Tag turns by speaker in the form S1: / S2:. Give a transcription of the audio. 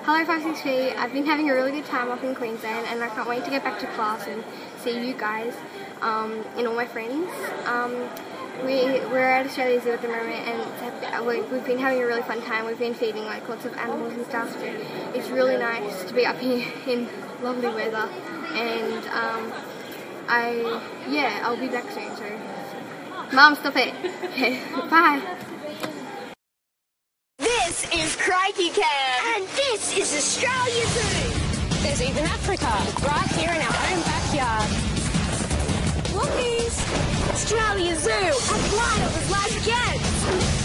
S1: Hello 563, I've been having a really good time up in Queensland and I can't wait to get back to class and see you guys and all my friends. We're at Australia Zoo at the moment and we've been having a really fun time. We've been feeding like lots of animals and stuff, so it's really nice to be up here in lovely weather, and I'll be back soon, so Mum, stop it. Okay, bye.
S2: This is Crikey Camp, and this is Australia Zoo.
S3: There's even Africa, right here in our own backyard.
S2: Lookies! Australia Zoo, as wild as life gets.